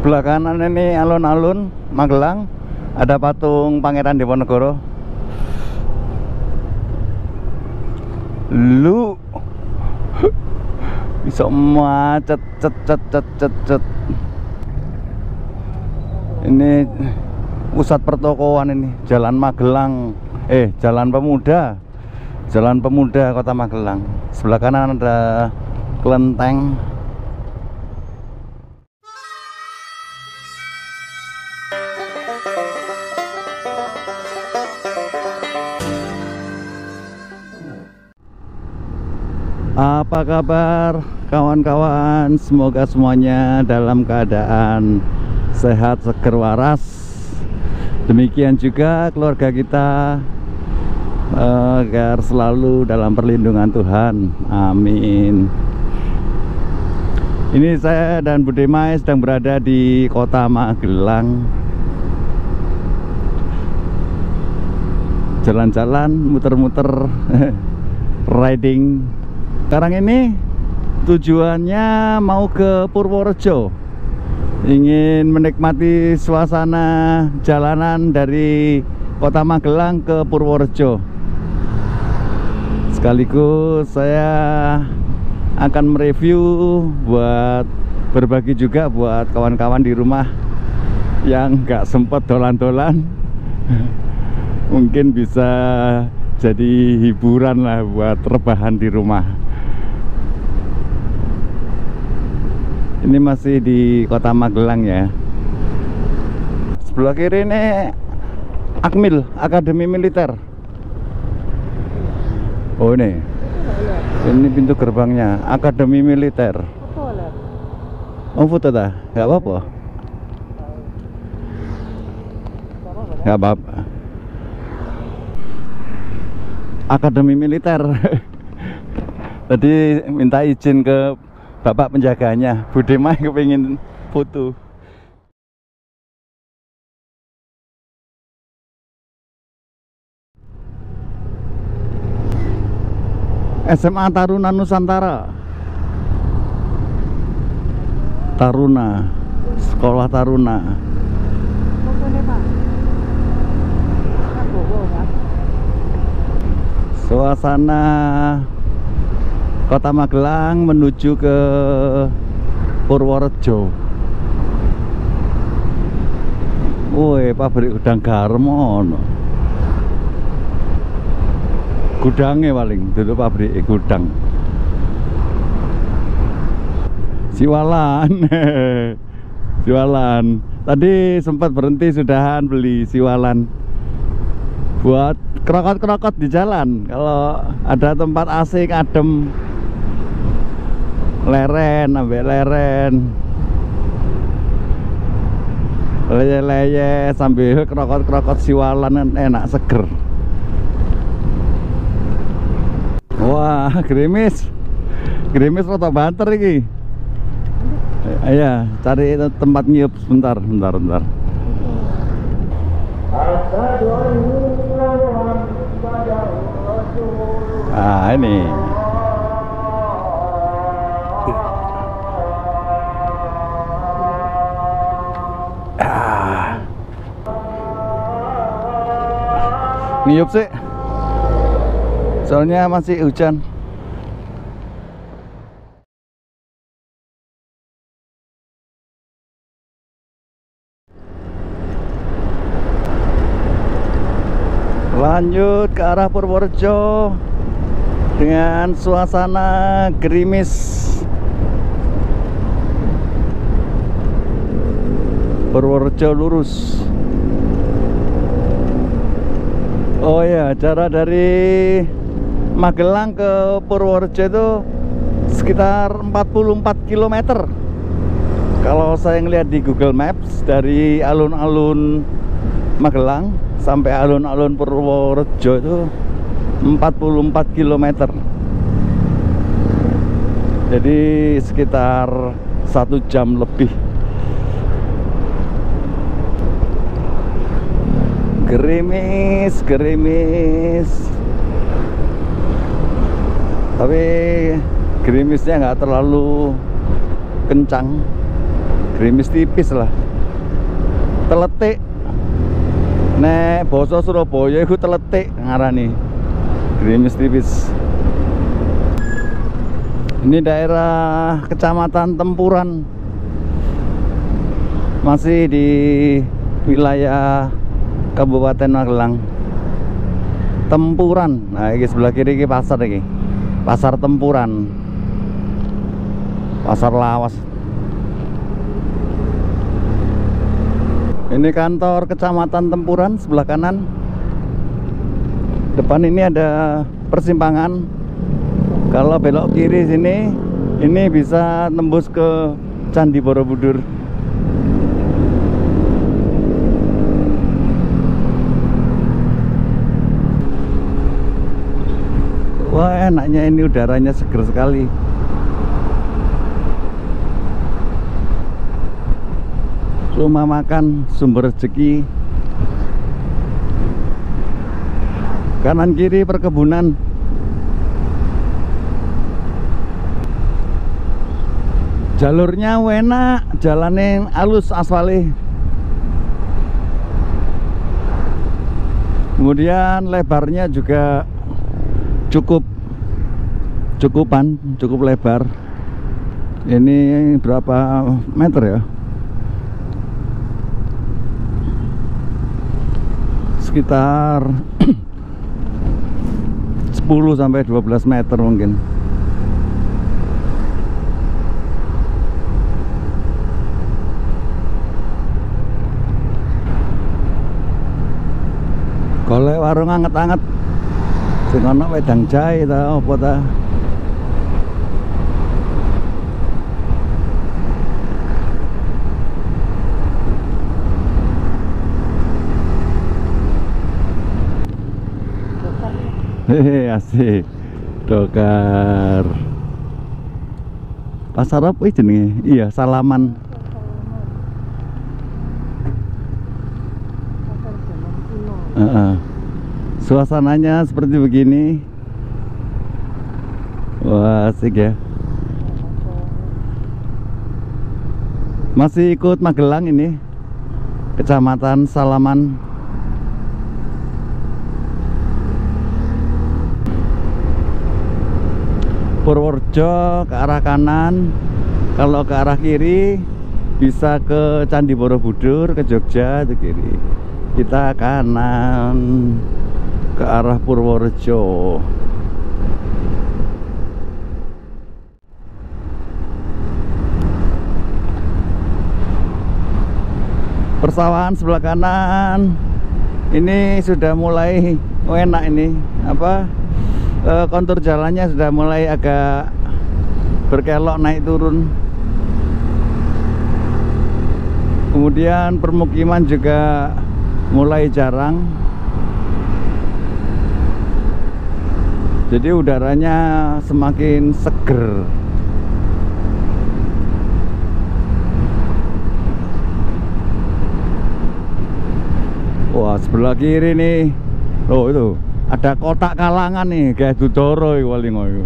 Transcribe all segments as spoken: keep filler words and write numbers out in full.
Sebelah kanan ini alun-alun Magelang, ada patung Pangeran Diponegoro. Lu bisa macet cet cet cet cet cet. Ini pusat pertokoan ini, Jalan Magelang, eh Jalan Pemuda, Jalan Pemuda Kota Magelang. Sebelah kanan ada kelenteng. Apa kabar kawan-kawan? Semoga semuanya dalam keadaan sehat, seger, waras. Demikian juga keluarga kita, agar selalu dalam perlindungan Tuhan. Amin. Ini saya dan Bude Mai sedang berada di Kota Magelang. Jalan-jalan, muter-muter, riding. Sekarang ini tujuannya mau ke Purworejo, ingin menikmati suasana jalanan dari Kota Magelang ke Purworejo. Sekaligus saya akan mereview buat berbagi juga buat kawan-kawan di rumah yang nggak sempat dolan-dolan. Mungkin bisa jadi hiburan lah buat rebahan di rumah. Ini masih di Kota Magelang ya. Sebelah kiri ini Akmil, Akademi Militer. Oh ini, ini pintu gerbangnya, Akademi Militer. Oh foto dah, nggak apa-apa. Nggak apa-apa. Akademi Militer. Tadi minta izin ke Bapak penjaganya, Bude Mai kepingin foto. S M A Taruna Nusantara. Taruna, Sekolah Taruna. Suasana Kota Magelang menuju ke Purworejo. Woi, pabrik udang garam ono. Gudangnya paling dulu pabrik gudang. Siwalan. Siwalan. Tadi sempat berhenti sudahan beli siwalan buat krokot-krokot di jalan. Kalau ada tempat asik adem, leren, ambil leren, leye-leye sambil krokot-krokot siwalan, enak seger. Wah, gerimis, gerimis rada banter iki. Iya, cari tempat nyiup sebentar, bentar, bentar. Ah ini. Ah. Ngiup sih. Soalnya masih hujan. Lanjut ke arah Purworejo dengan suasana gerimis. Purworejo lurus. Oh ya, jarak dari Magelang ke Purworejo itu sekitar empat puluh empat kilometer. Kalau saya ngelihat di Google Maps, dari alun-alun Magelang sampai alun-alun Purworejo itu empat puluh empat kilometer. Jadi sekitar satu jam lebih. Gerimis, gerimis. Tapi gerimisnya nggak terlalu kencang. gerimis tipis lah. Teletik. Nek basa Surabaya iku teletik ngarani. Gerimis tipis. Ini daerah Kecamatan Tempuran. Masih di wilayah Kabupaten Magelang. Tempuran. Nah, ini sebelah kiri ini pasar ini. Pasar Tempuran. Pasar lawas. Ini kantor Kecamatan Tempuran sebelah kanan. Depan ini ada persimpangan. Kalau belok kiri sini, ini bisa tembus ke Candi Borobudur. Wah, enaknya ini, udaranya seger sekali. Rumah makan Sumber Rezeki. Kanan kiri perkebunan. Jalurnya enak, jalannya halus aspalnya. Kemudian lebarnya juga cukup cukupan, cukup lebar. Ini berapa meter ya? Sekitar sepuluh sampai dua belas meter mungkin. Golek warung anget-anget sing ana wedang jahe ta apa ta. Hehe, asik. Dokar. Pasar apa iki jenenge? Iya, Salaman. Uh -uh. Suasananya seperti begini. Wah, asik ya. Masih ikut Magelang ini, Kecamatan Salaman. Purworejo ke arah kanan. Kalau ke arah kiri bisa ke Candi Borobudur, ke Jogja itu kiri. Kita kanan ke arah Purworejo. Persawahan sebelah kanan ini sudah mulai oh enak ini apa e, kontur jalannya sudah mulai agak berkelok naik turun. Kemudian permukiman juga mulai jarang. Jadi udaranya semakin seger. Wah, sebelah kiri nih. Oh, itu ada kotak kalangan nih, kayak Dudoro paling ngoyo.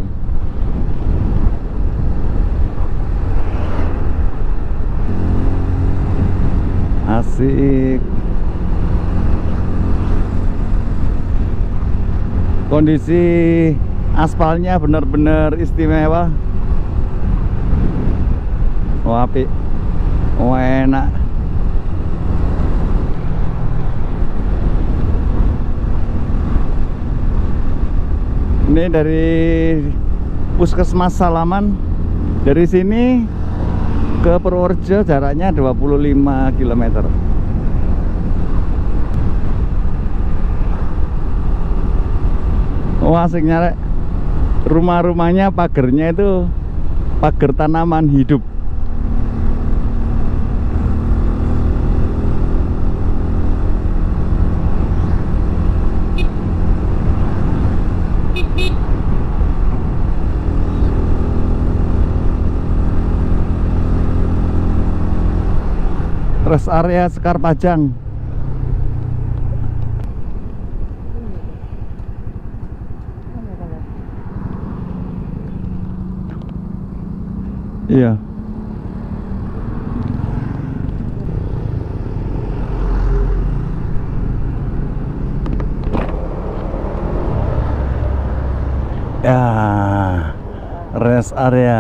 Asik. Kondisi aspalnya benar-benar istimewa. Wah, apik. Wah, enak. Ini dari Puskesmas Salaman. Dari sini ke Purworejo jaraknya dua puluh lima kilometer. Wah, asiknya rek. Rumah-rumahnya pagernya itu pagar tanaman hidup. Rest area Sekar Pajang. Iya. Ya, rest area.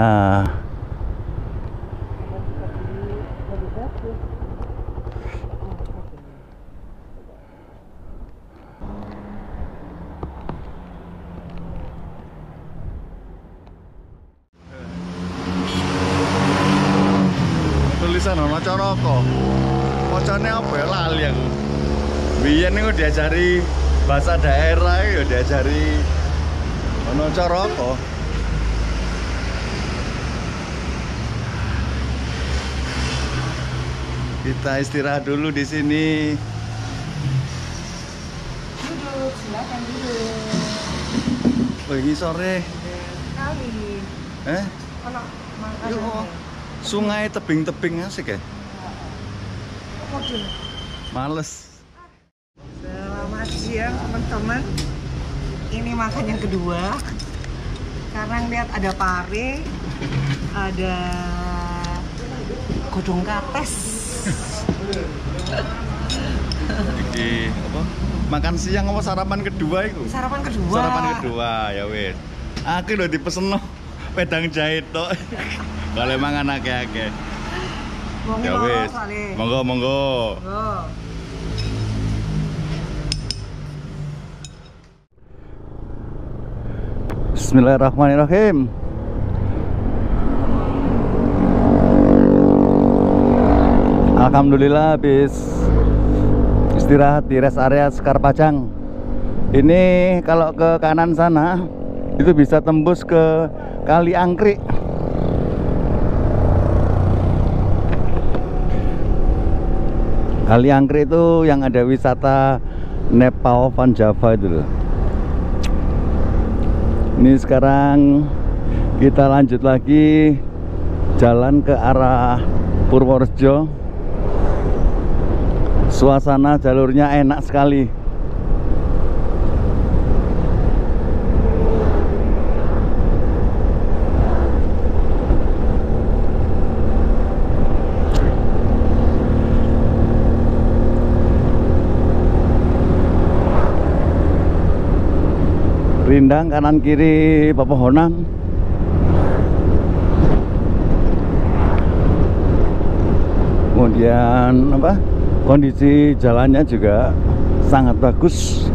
Tulisan ono coroko. Macane apa ya lali aku. Biyen niku diajari bahasa daerah ya diajari ono coroko. Kita istirahat dulu di sini. Duduk, silakan duduk. Oh, ini sore. Kali. Eh? Ono Yo, makanan. sungai tebing-tebing asik ya? Modul. Males. Selamat siang teman-teman. Ini makan yang kedua. Sekarang lihat ada pare, ada godong kates. Iki apa? Makan siang apa sarapan kedua itu? Sarapan kedua. Sarapan kedua ya wis. Aku lho dipeseno wedang jahit tok. Kalau mangan akeh-akeh. Ya wis. Monggo monggo. Oh. Bismillahirrahmanirrahim. Alhamdulillah habis istirahat di rest area Sekar Pajang. Ini kalau ke kanan sana itu bisa tembus ke Kali Angkrik. Kali Angkrik itu yang ada wisata Nepal Van Java itu loh. Ini sekarang kita lanjut lagi jalan ke arah Purworejo. Suasana jalurnya enak sekali. Rindang kanan kiri pepohonan. Kemudian apa? Kondisi jalannya juga sangat bagus.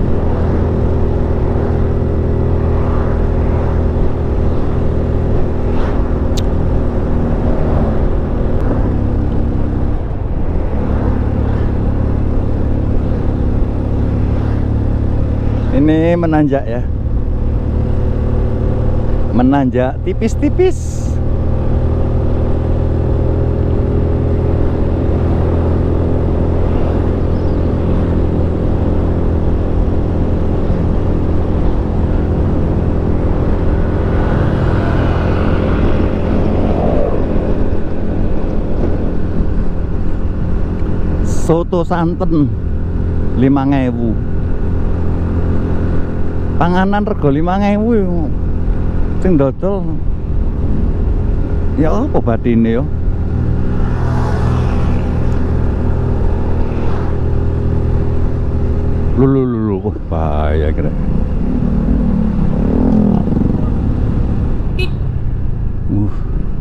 Ini menanjak ya, menanjak tipis-tipis. Soto santen lima ribu. Panganan rego lima ribu sing dodol ya apa batine yo. Lulu lulu wah bahaya kira. Uh.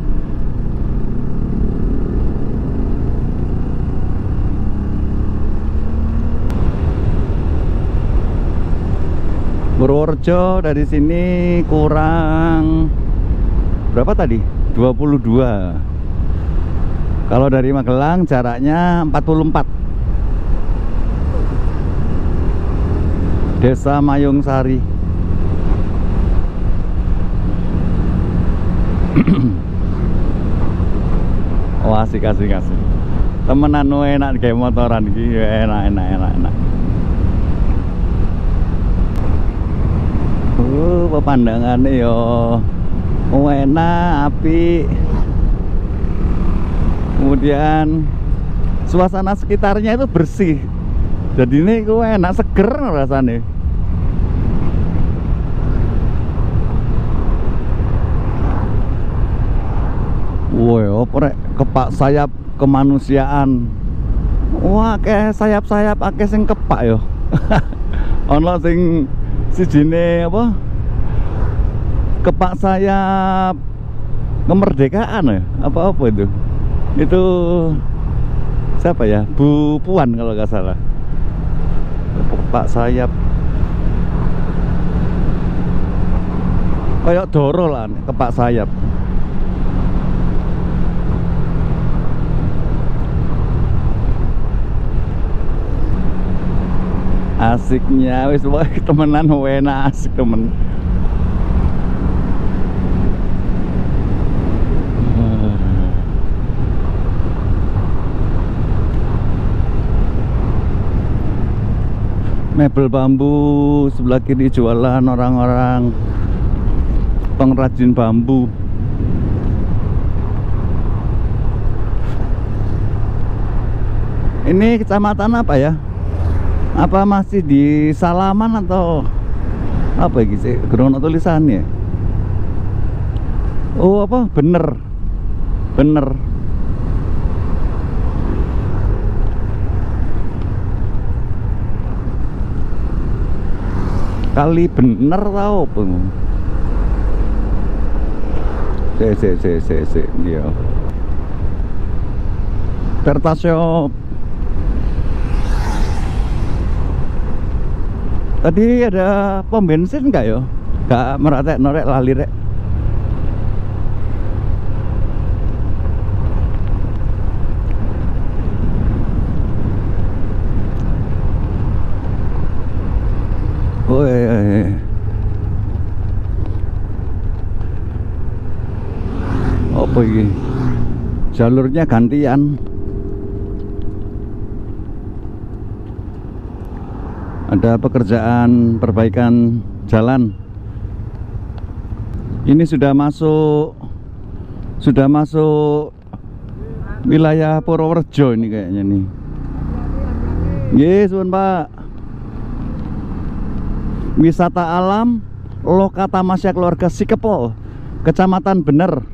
Purworejo dari sini kurang berapa tadi? dua puluh dua. Kalau dari Magelang jaraknya empat puluh empat. Desa Mayung Sari. Oh asik asik asik. Temenan enak kayak motoran iki enak enak enak enak. Uh, pemandangannya yo enak, api. Kemudian suasana sekitarnya itu bersih. Jadi ini gue enak, seger rasanya. Woi, oprek kepak sayap kemanusiaan. Wah, kayak sayap-sayap akeh sing kepak yo. Ono sing sijine apa Kepak sayap kemerdekaan ya, apa-apa itu? Itu siapa ya? Bu Puan kalau nggak salah. Kepak sayap kayak Doro lah, kepak sayap. Asiknya wis temenan wena asik temen. Mebel bambu sebelah kiri jualan orang-orang pengrajin bambu. Ini kecamatan apa ya? Apa masih di Salaman atau apa gitu sih? Grono tulisannya. Oh apa? Bener, bener. Kali bener tau apa? Se se se se se dia. Pertasio. Tadi ada pom bensin nggak yo? Gak meratek norek lali rek. Woi. Apa ini? Jalurnya gantian. Ada pekerjaan perbaikan jalan. Ini sudah masuk sudah masuk wilayah Purworejo ini kayaknya nih. Nggih, suwun Pak. Wisata alam Loka Tamasya Keluarga Sikepo, Kecamatan Bener.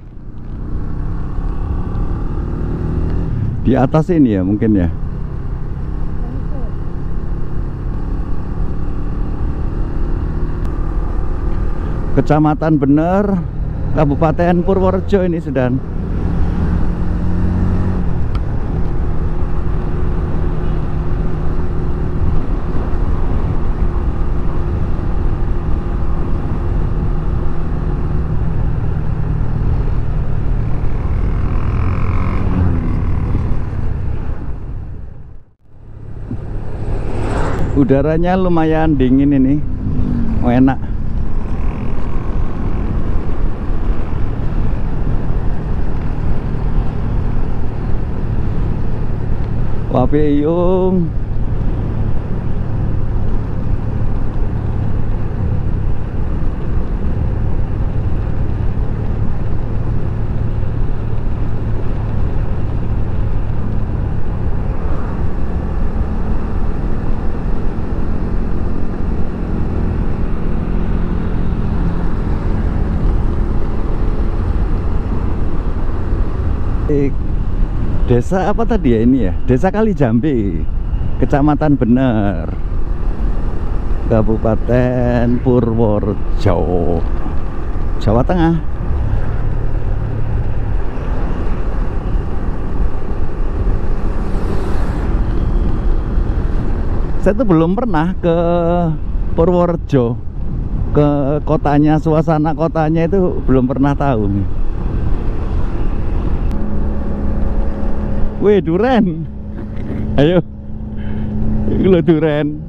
Di atas ini ya mungkin ya. Kecamatan Bener, Kabupaten Purworejo ini sudah. Udaranya lumayan dingin ini, oh, enak. Wapi yung desa apa tadi ya ini ya? Desa Kalijambe, Kecamatan Bener, Kabupaten Purworejo, Jawa Tengah. Saya tuh belum pernah ke Purworejo, ke kotanya, suasana kotanya itu belum pernah tahu nih. Wih, duren. Ayo. Ini lo duren.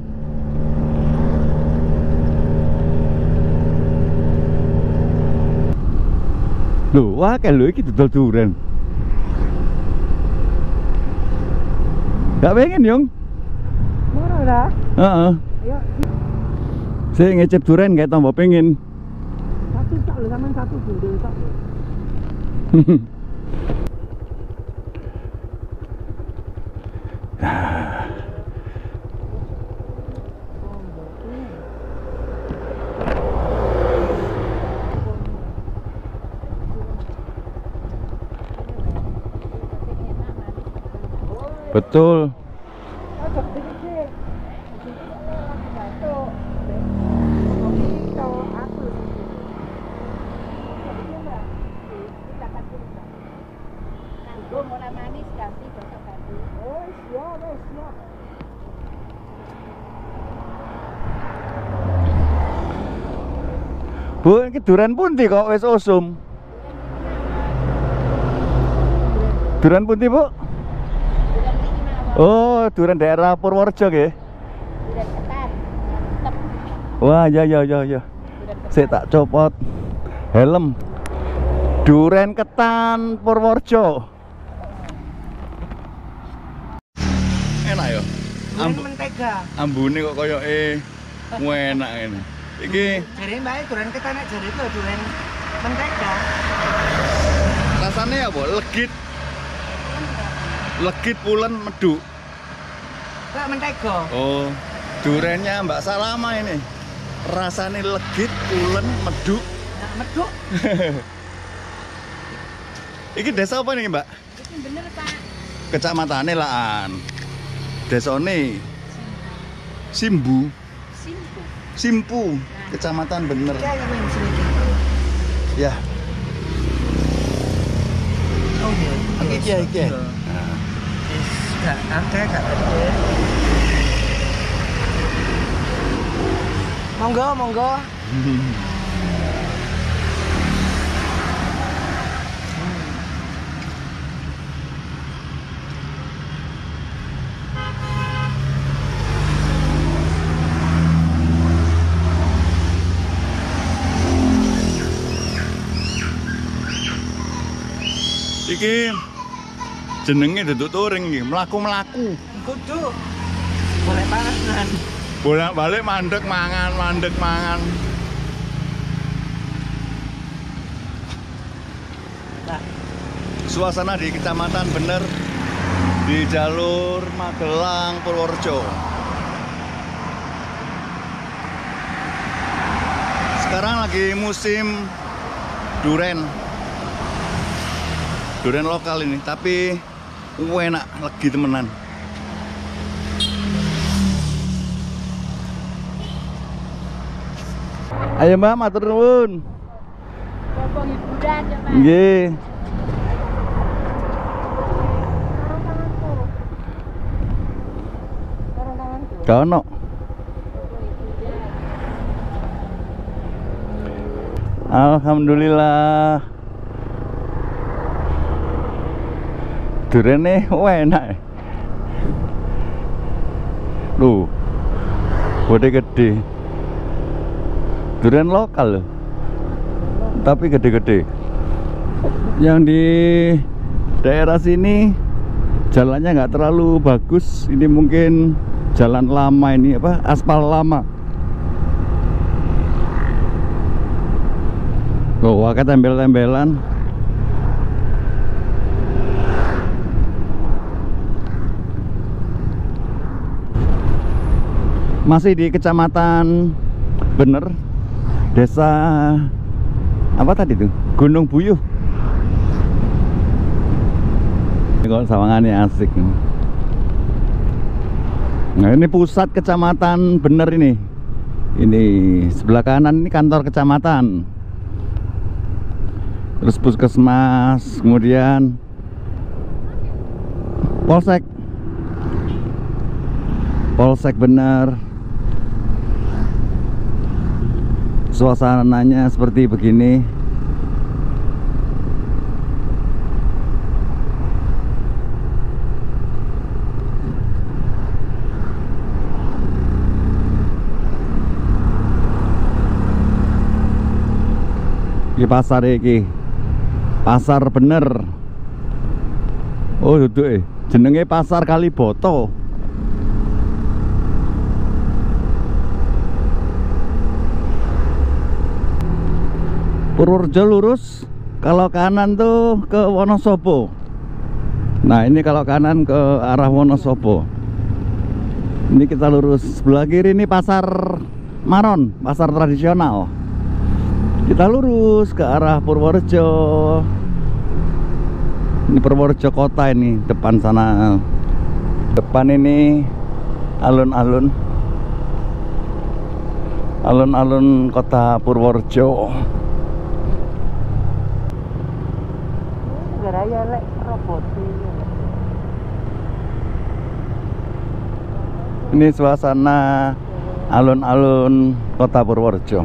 Loh, wah kalau ini dodol duren. Gak pengen, Yung? Murah dah. Heeh. Ayo. Saya ngecep duren kayak tambah pengen. Satu tak lo sama satu dulu tak. Betul. Ora manis ganti besok ganti. Oh, siap, eh, siap. Bu, ini duren pundi kok wis usum? Duren pundi, Bu? Bulan iki mawon. Oh, duren daerah Purworejo nggih. Bulan ketan. Mantep. Wah, ya ya ya ya. Saya tak copot helm. Duren ketan Purworejo. Enak ya. Duren mentega. Ambune kok koyoke enak ini. Iki Jadi mbak duren ketan nek jare itu duren mentega. rasanya apa? Legit. Legit pulen meduk. Enggak mentega. Oh, durennya Mbak Salama ini. Rasanya legit, pulen, meduk. Nah, meduk. Iki desa apa nih, Mbak? Iki bener, Pak. Kecamatannya Laan. Desone Simbu, Simpu. Simpu, kecamatan bener. Ya, yang ini sini. Ya, Oh iya. iki iki iki. Enggak, ada enggak ada. Monggo, monggo. Iki jenenge duduk touring iki, mlaku-mlaku. Kudu. Boleh panasan. Bolak-balik mandek mangan, mandek mangan. Nah, Suasana di kecamatan bener di jalur Magelang Purworejo. Sekarang lagi musim duren. Duren lokal ini, tapi enak lagi temenan. Ayo Mbak, matur nuwun. Bobong hiburan ya, Pak. Nggih. Sarung tanganku. Sarung tanganku. Gak ono. Alhamdulillah. Durene enak. Loh. Gede-gede. Duren lokal loh. Tapi gede-gede. Yang di daerah sini jalannya nggak terlalu bagus. Ini mungkin jalan lama ini apa? Aspal lama. Oh, wakai tembel-tembelan. Masih di kecamatan bener, desa apa tadi tuh? Gunung Buyuh. Ini kok sawangannya asik. Nah, ini pusat kecamatan bener ini. Ini sebelah kanan ini kantor kecamatan. Terus puskesmas, kemudian polsek. Polsek bener. Suasananya seperti begini. Di pasar iki. Pasar bener. Oh, duduk eh. Jenenge Pasar Kaliboto. Purworejo lurus, kalau kanan tuh ke Wonosobo. Nah, ini kalau kanan ke arah Wonosobo. Ini kita lurus. Sebelah kiri ini pasar Maron, pasar tradisional. Kita lurus ke arah Purworejo. Ini Purworejo kota ini, depan sana. Depan ini alun-alun. Alun-alun kota Purworejo. raya lek robot iki. Ini suasana alun-alun Kota Purworejo.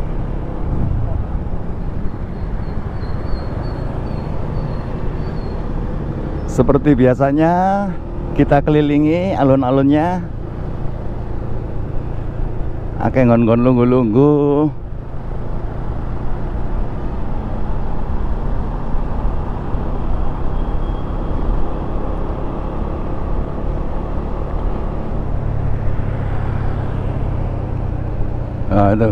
Seperti biasanya kita kelilingi alun-alunnya. Akeh ngon-ngon lunggu-lunggu. Nah, itu.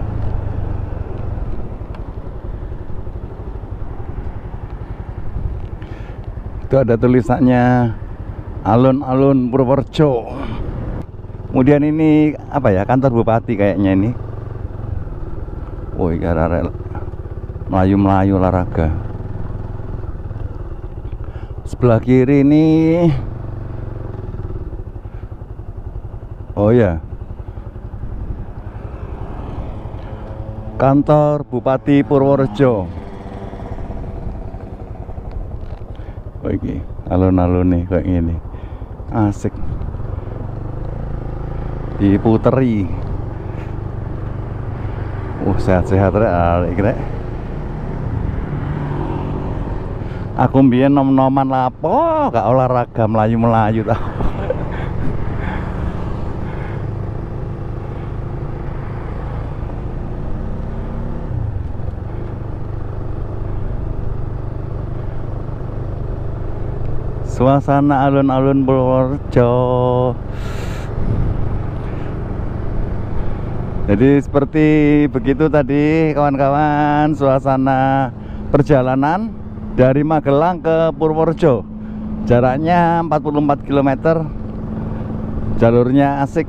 Itu ada tulisannya alun-alun Purworejo. Kemudian ini apa ya, kantor bupati kayaknya ini. Woi, gara-gara melayu-melayu olahraga. Sebelah kiri ini, oh ya, kantor Bupati Purworejo. Oh, ini alun-alun nih kayak gini, asik. Diputeri. Uh, sehat-sehat rek rek. Aku mbiyen nom-noman lapo gak olahraga melayu-melayu tau. Suasana alun-alun Purworejo. Jadi seperti begitu tadi kawan-kawan, suasana perjalanan dari Magelang ke Purworejo. Jaraknya empat puluh empat kilometer. Jalurnya asik.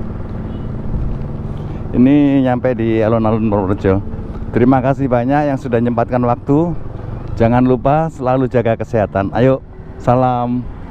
Ini nyampe di alun-alun Purworejo. Terima kasih banyak yang sudah menyempatkan waktu. Jangan lupa selalu jaga kesehatan. Ayo, salam.